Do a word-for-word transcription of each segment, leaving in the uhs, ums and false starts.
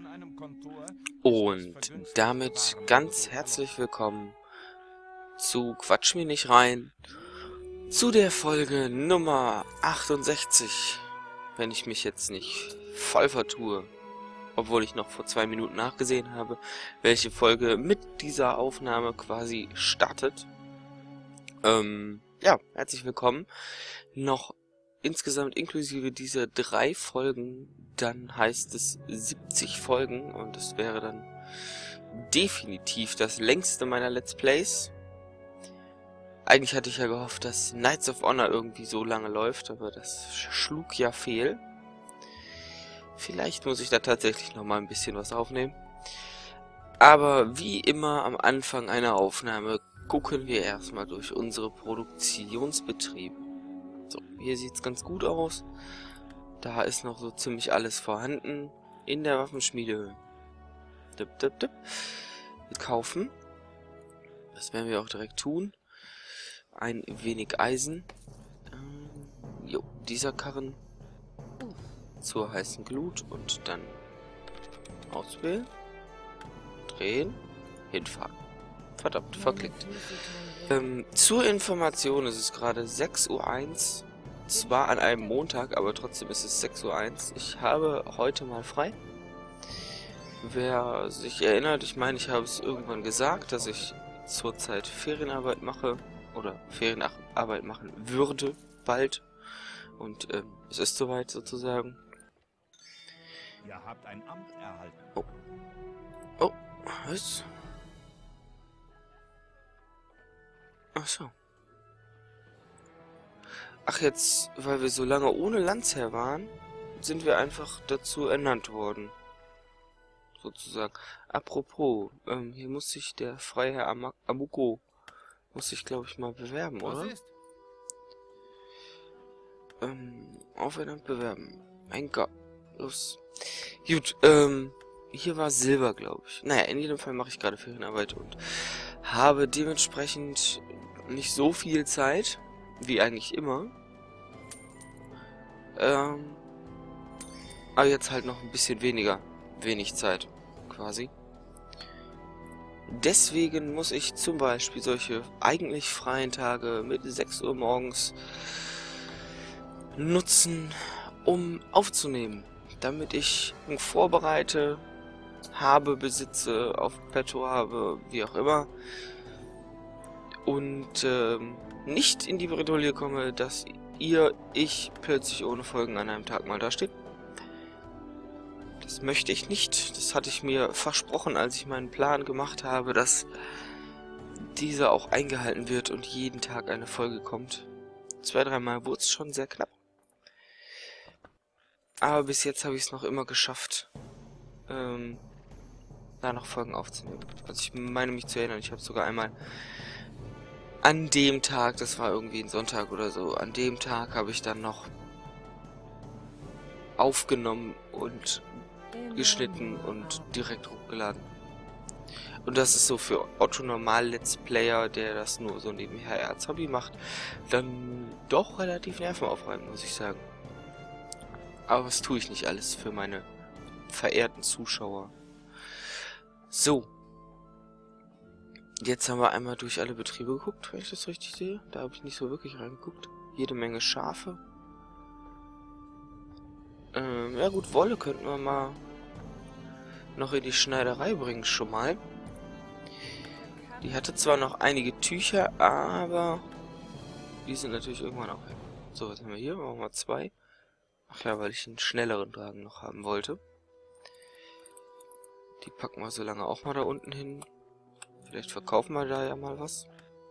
Und damit ganz herzlich willkommen zu Quatsch mir nicht rein, zu der Folge Nummer achtundsechzig, wenn ich mich jetzt nicht voll vertue, obwohl ich noch vor zwei Minuten nachgesehen habe, welche Folge mit dieser Aufnahme quasi startet. Ähm, ja, herzlich willkommen. Noch insgesamt inklusive dieser drei Folgen, dann heißt es siebzig Folgen und das wäre dann definitiv das längste meiner Let's Plays. Eigentlich hatte ich ja gehofft, dass Knights of Honor irgendwie so lange läuft, aber das schlug ja fehl. Vielleicht muss ich da tatsächlich noch mal ein bisschen was aufnehmen. Aber wie immer am Anfang einer Aufnahme gucken wir erstmal durch unsere Produktionsbetriebe. So, hier sieht es ganz gut aus. Da ist noch so ziemlich alles vorhanden in der Waffenschmiede. Dip, dip, dip. Wir kaufen. Das werden wir auch direkt tun. Ein wenig Eisen. Ähm, jo, dieser Karren zur heißen Glut und dann auswählen, drehen, hinfahren. Verdammt, verklickt. Ähm, zur Information ist es gerade sechs Uhr eins. Zwar an einem Montag, aber trotzdem ist es sechs Uhr eins. Ich habe heute mal frei. Wer sich erinnert, ich meine, ich habe es irgendwann gesagt, dass ich zurzeit Ferienarbeit mache. Oder Ferienarbeit machen würde, bald. Und ähm, es ist soweit sozusagen. Ihr habt ein Amt erhalten. Oh. Oh, was? Ach so. Ach, jetzt, weil wir so lange ohne Landsherr waren, sind wir einfach dazu ernannt worden. Sozusagen. Apropos, ähm, hier muss sich der Freiherr Am Amuko, muss sich, glaube ich, mal bewerben, oder? Was ist? Ähm, aufeinander bewerben. Mein Gott. Los. Gut, ähm, hier war Silber, glaube ich. Naja, in jedem Fall mache ich gerade Ferienarbeit und habe dementsprechend nicht so viel Zeit, wie eigentlich immer. Ähm, aber jetzt halt noch ein bisschen weniger. Wenig Zeit, quasi. Deswegen muss ich zum Beispiel solche eigentlich freien Tage mit sechs Uhr morgens nutzen, um aufzunehmen. Damit ich vorbereite, habe, besitze, auf Petto habe, wie auch immer. Und ähm, nicht in die Bredouille komme, dass ihr, ich plötzlich ohne Folgen an einem Tag mal dasteht. Das möchte ich nicht. Das hatte ich mir versprochen, als ich meinen Plan gemacht habe, dass dieser auch eingehalten wird und jeden Tag eine Folge kommt. Zwei, dreimal wurde es schon sehr knapp. Aber bis jetzt habe ich es noch immer geschafft, ähm, da noch Folgen aufzunehmen. Also ich meine mich zu erinnern, ich habe sogar einmal an dem Tag, das war irgendwie ein Sonntag oder so, an dem Tag habe ich dann noch aufgenommen und geschnitten und direkt hochgeladen. Und das ist so für Otto Normal Let's Player, der das nur so nebenher als Hobby macht, dann doch relativ nervenaufreibend, muss ich sagen. Aber was tue ich nicht alles für meine verehrten Zuschauer. So. Jetzt haben wir einmal durch alle Betriebe geguckt, wenn ich das richtig sehe. Da habe ich nicht so wirklich reingeguckt. Jede Menge Schafe. Ähm, ja gut, Wolle könnten wir mal noch in die Schneiderei bringen schon mal. Die hatte zwar noch einige Tücher, aber die sind natürlich irgendwann auch weg. So, was haben wir hier? Machen wir zwei. Ach ja, weil ich einen schnelleren Dragen noch haben wollte. Die packen wir so lange auch mal da unten hin. Vielleicht verkaufen wir da ja mal was.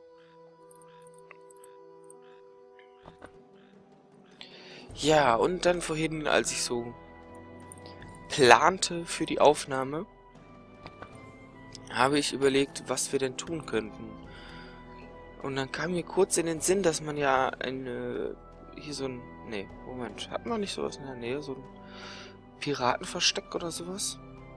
Ja, und dann vorhin, als ich so plante für die Aufnahme, habe ich überlegt, was wir denn tun könnten. Und dann kam mir kurz in den Sinn, dass man ja eine... Hier so ein... Nee, Moment. Hat man nicht sowas in der Nähe? So ein Piratenversteck oder sowas?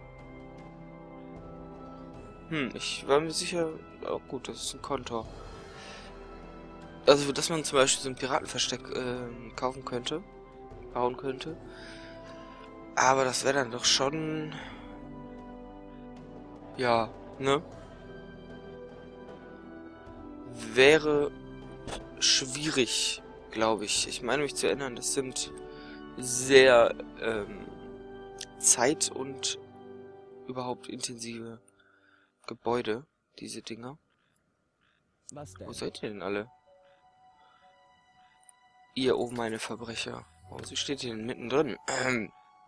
Hm, ich war mir sicher... Oh gut, das ist ein Kontor. Also, dass man zum Beispiel so ein Piratenversteck äh, kaufen könnte. Bauen könnte. Aber das wäre dann doch schon ja, ne? Wäre schwierig, glaube ich. Ich meine mich zu erinnern, das sind sehr ähm, zeit- und überhaupt intensive Gebäude, diese Dinger. Was denn? Wo seid ihr denn alle? Ihr, oh meine Verbrecher. Warum steht ihr denn mittendrin? Ähm.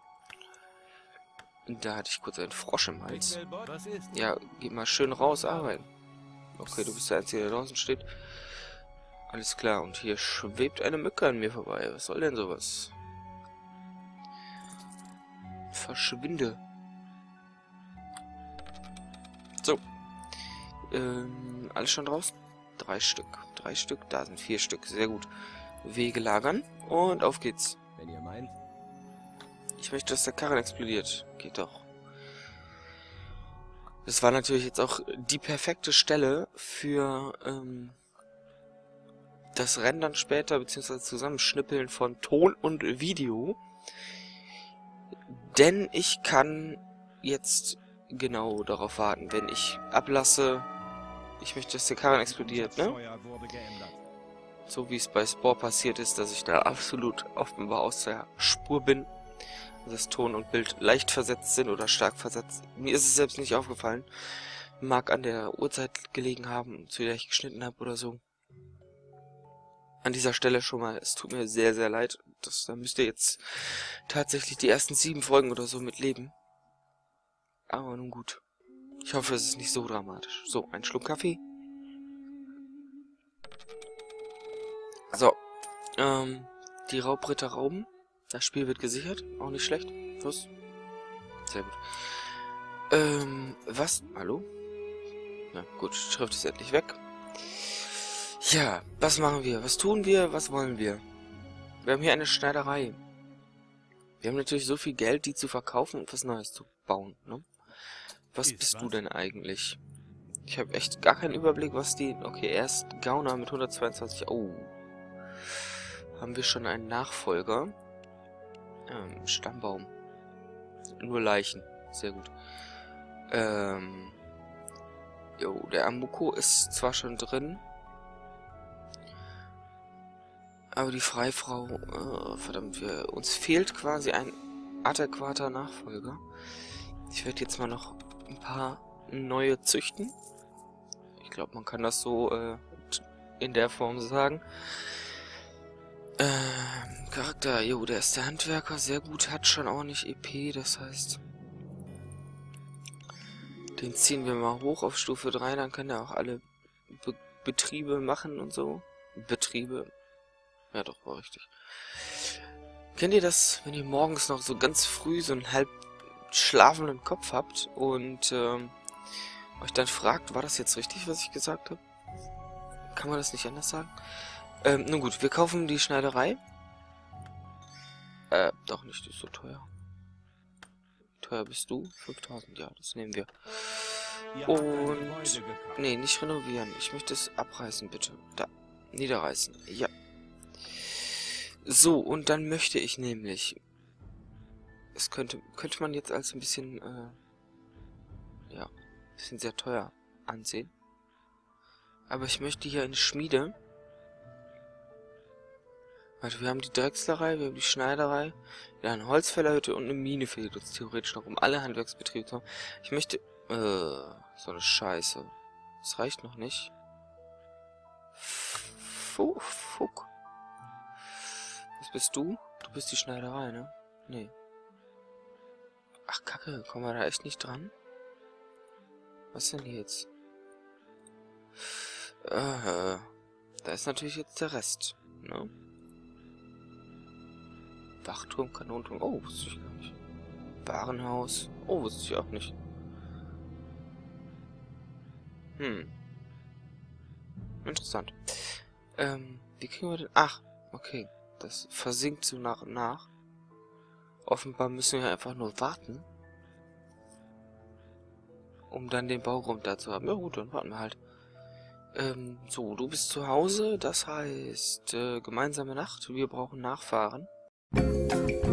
Da hatte ich kurz einen Frosch im Hals. Was ist? Ja, geh mal schön raus arbeiten. Okay, du bist der Einzige, der draußen steht. Alles klar, und hier schwebt eine Mücke an mir vorbei. Was soll denn sowas? Verschwinde. So. Ähm, alles schon draußen? Drei Stück. Drei Stück, da sind vier Stück. Sehr gut. Wege lagern und auf geht's. Wenn ihr meint. Ich möchte, dass der Karren explodiert. Geht doch. Das war natürlich jetzt auch die perfekte Stelle für ähm, das Rendern später, beziehungsweise Zusammenschnippeln von Ton und Video. Denn ich kann jetzt genau darauf warten, wenn ich ablasse, ich möchte, dass der Karren explodiert, ne? So wie es bei Spore passiert ist, dass ich da absolut offenbar aus der Spur bin. Dass Ton und Bild leicht versetzt sind oder stark versetzt. Mir ist es selbst nicht aufgefallen. Mag an der Uhrzeit gelegen haben, zu der ich geschnitten habe oder so. An dieser Stelle schon mal, es tut mir sehr, sehr leid. Das, da müsst ihr jetzt tatsächlich die ersten sieben Folgen oder so mitleben. Aber nun gut. Ich hoffe, es ist nicht so dramatisch. So, ein Schluck Kaffee. So. Ähm, die Raubritter rauben. Das Spiel wird gesichert. Auch nicht schlecht. Was? Sehr gut. Ähm, was? Hallo? Na gut, die Schrift ist endlich weg. Ja, was machen wir? Was tun wir? Was wollen wir? Wir haben hier eine Schneiderei. Wir haben natürlich so viel Geld, die zu verkaufen und was Neues zu bauen, ne? Was Ist bist was? du denn eigentlich? Ich habe echt gar keinen Überblick, was die... Okay, erst Gauner mit hundertzweiundzwanzig... Oh. Haben wir schon einen Nachfolger? Ähm, Stammbaum. Nur Leichen. Sehr gut. Ähm... Jo, der Amuko ist zwar schon drin, aber die Freifrau, äh, verdammt, wir, uns fehlt quasi ein adäquater Nachfolger. Ich werde jetzt mal noch ein paar neue züchten. Ich glaube, man kann das so äh, in der Form sagen. Ähm, Charakter, jo, der ist der Handwerker, sehr gut, hat schon ordentlich E P, das heißt... Den ziehen wir mal hoch auf Stufe drei, dann kann er auch alle Be Betriebe machen und so. Betriebe. Ja doch, war richtig. Kennt ihr das, wenn ihr morgens noch so ganz früh so einen halb schlafenden Kopf habt und ähm, euch dann fragt, war das jetzt richtig, was ich gesagt habe? Kann man das nicht anders sagen? Ähm, nun gut, wir kaufen die Schneiderei. Äh, doch nicht, die ist so teuer. Wie teuer bist du? fünftausend, ja, das nehmen wir. Und... Nee, nicht renovieren. Ich möchte es abreißen, bitte. Da. Niederreißen. Ja. So, und dann möchte ich nämlich... Es könnte... Könnte man jetzt als ein bisschen... Äh, ja. Ein bisschen sehr teuer ansehen. Aber ich möchte hier eine Schmiede... Warte, wir haben die Drechslerei, wir haben die Schneiderei, ja, eine Holzfällerhütte und eine Mine fehlt uns theoretisch noch, um alle Handwerksbetriebe zu haben. Ich möchte... Äh, so eine Scheiße. Das reicht noch nicht. Fuck, fuck. Was bist du? Du bist die Schneiderei, ne? Nee. Ach, Kacke, kommen wir da echt nicht dran? Was denn jetzt? Äh, da ist natürlich jetzt der Rest, ne? Wachturm, Kanonturm. Oh, wusste ich gar nicht. Warenhaus. Oh, wusste ich auch nicht. Hm. Interessant. Ähm, wie kriegen wir denn... Ach, okay. Das versinkt so nach und nach. Offenbar müssen wir einfach nur warten. Um dann den Baugrund da zu haben. Ja gut, dann warten wir halt. Ähm, so, du bist zu Hause. Das heißt, äh, gemeinsame Nacht. Wir brauchen Nachfahren.